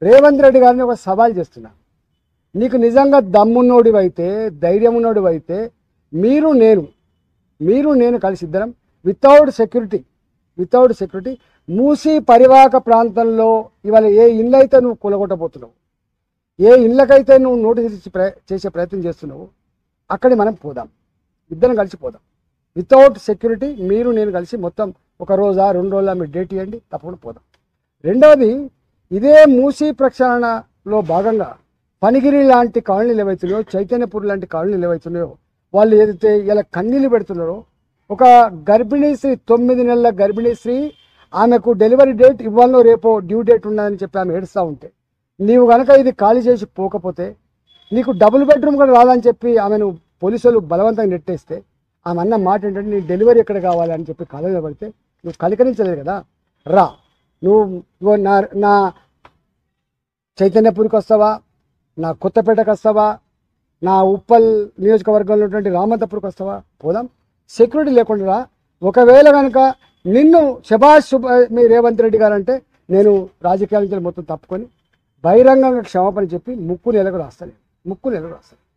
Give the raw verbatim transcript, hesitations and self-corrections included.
రేవంత్ రెడ్డి గారిని ఒక సవాల్ చేస్తున్నా, నీకు నిజంగా దమ్మున్నోడివైతే ధైర్యం ఉన్నోడివైతే మీరు నేను మీరు నేను కలిసి ఇద్దరం without security without security Musi పరివాహక ప్రాంతంలో ఇవాళ ఏ ఇల్లు అయితే నువ్వు కూలగొట్టబోతున్నావు, ఏ ఇళ్ళకైతే నువ్వు నోటీస్ ఇచ్చి ప్ర చేసే ప్రయత్నం చేస్తున్నావు, అక్కడి మనం పోదాం, ఇద్దరం కలిసి పోదాం వితౌట్ సెక్యూరిటీ. మీరు నేను కలిసి మొత్తం ఒక రోజా రెండు రోజుల మీరు డేట్ ఇవ్వండి, తప్పకుండా పోదాం. రెండవది, ఇదే మూసీ ప్రక్షాళనలో భాగంగా పనిగిరి లాంటి కాలనీలు ఏవైతున్నాయో, చైతన్యపూర్ లాంటి కాలనీలు ఏవైతున్నాయో, వాళ్ళు ఏదైతే ఇలా కన్నీళ్ళు పెడుతున్నారో, ఒక గర్భిణీ స్త్రీ తొమ్మిది నెలల గర్భిణీ స్త్రీ ఆమెకు డెలివరీ డేట్ ఇవ్వాలో రేపో డ్యూ డేట్ ఉన్నదని చెప్పి ఆమె ఏడుస్తూ ఉంటే, నీవు కనుక ఇది ఖాళీ చేసి పోకపోతే నీకు డబుల్ బెడ్రూమ్ కూడా రాదని చెప్పి ఆమెను పోలీసులు బలవంతంగా నెట్టేస్తే, ఆమె అన్న మాట ఏంటంటే నీ డెలివరీ ఎక్కడ కావాలని చెప్పి కాలేజీలో పడితే నువ్వు కలికరించలేదు కదా, రా నువ్వు నా నా చైతన్యపూర్కి వస్తావా, నా కొత్తపేటకు వస్తావా, నా ఉప్పల్ నియోజకవర్గంలో ఉన్నటువంటి రామంతపూర్కి వస్తావా, పోదాం. సెక్యూరిటీ లేకుండా రా. ఒకవేళ కనుక నిన్ను శభాష్ శుభ మీ రేవంత్ రెడ్డి గారు అంటే నేను రాజకీయాల నుంచి మొత్తం తప్పుకొని బహిరంగంగా క్షమాపణ చెప్పి ముక్కు నెలకు రాస్తాను, ముక్కు నెలకు రాస్తాను.